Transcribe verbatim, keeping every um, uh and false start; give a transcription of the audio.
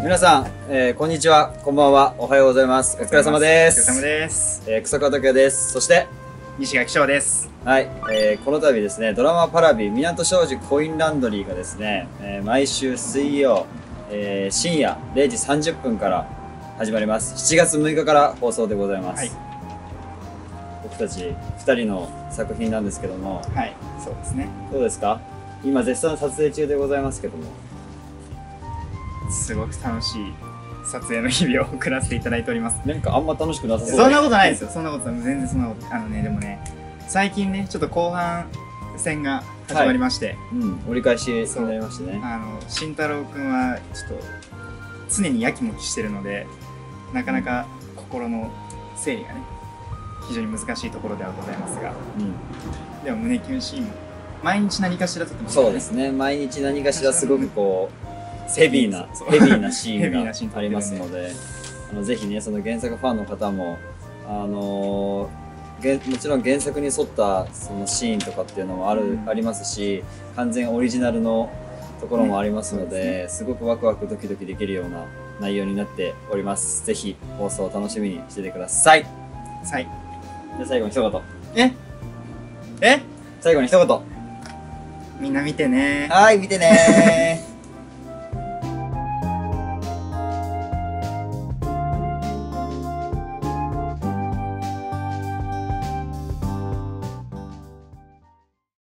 皆さん、えー、こんにちは、こんばんは、おはようございます。お疲れ様です。 お疲れ様です。 えー、草川拓也です。そして、 西垣翔です。 はい、えー、この度ですね、ドラマパラビ港庄司コインランドリーがですね、えー、毎週水曜、えー、深夜れいじさんじゅっぷんから始まります。しちがつむいかから放送でございます。はい、僕たちふたりの作品なんですけども、 はい、そうですね。 どうですか？今絶賛撮影中でございますけども。 すごく楽しい撮影の日々を送らせていただいております。 なんかあんま楽しくなさそう。 そんなことないですよ。そんなこと全然そんなこと。あのね、でもね、最近ね、ちょっと後半戦が始まりまして、はい、 うん、折り返しになりましてね。 あの慎太郎くんはちょっと常にやきもきしてるので、なかなか心の整理がね非常に難しいところではございますが、うん、でも胸キュンシーンも毎日何かしら撮ってますね。 そうですね。毎日何かしらすごくこうヘビーなヘビーなシーンがありますので、あのぜひね、その原作ファンの方もあのー、もちろん原作に沿ったそのシーンとかっていうのもある、うん、ありますし、完全オリジナルのところもありますので、ね、すね、すごくワクワクドキドキできるような内容になっております。ぜひ放送を楽しみにしててください。 はい。 で最後に一言。 え？え？ 最後に一言。 みんな見てね。 はい、見てね